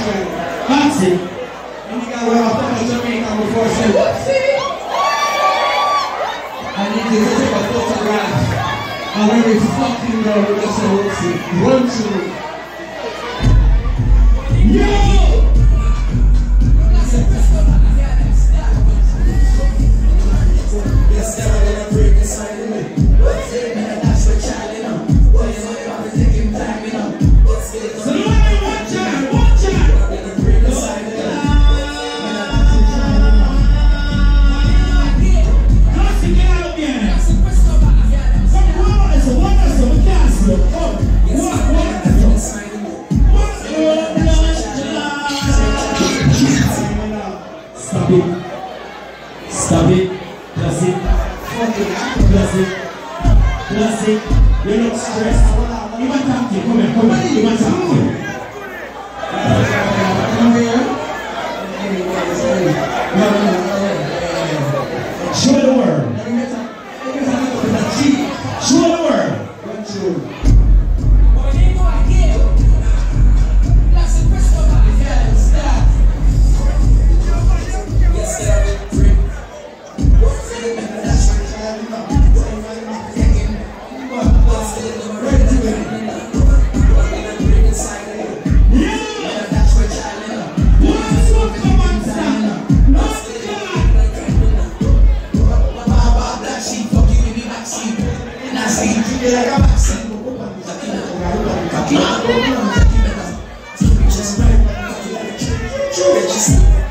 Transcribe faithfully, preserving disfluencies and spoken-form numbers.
Fancy. And you got where I'm from Jamaica before I say, whoopsie! I need you to take a photograph. And when we fucking go, we just say whoopsie. Run through. Yo! Yes, I'm gonna break the side of me. What's it? Man, that's what child, you know. What's it? I'm gonna take him time, you know. What's it? So you want me one child, one child. I'm gonna break the side of me. Classic out again. Some wonders, wonders, we can't see. What? What? Stop it. Stop it. Classic. Classic. Classic. You're not stressed. You want to come here. Come here. You want to come here. Show the world. Show the world. Like a